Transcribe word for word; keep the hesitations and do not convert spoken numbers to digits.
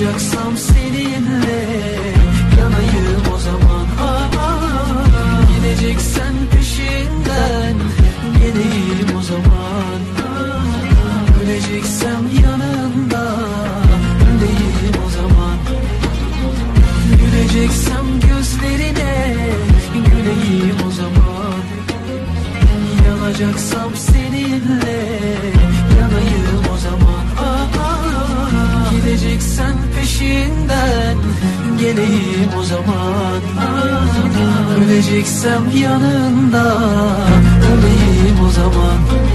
Yanacaksam seninle yanayım o zaman. Aa, gideceksen peşinden geleyim o zaman. Aa, öleceksem yanında öleyim o zaman. Güleceksem gözlerine güleyim o zaman. Yanacaksam seninle yanayım o zaman. Aa, gideceksen peşinden geleyim o zaman. Aa, öleceksem yanında öleyim o zaman.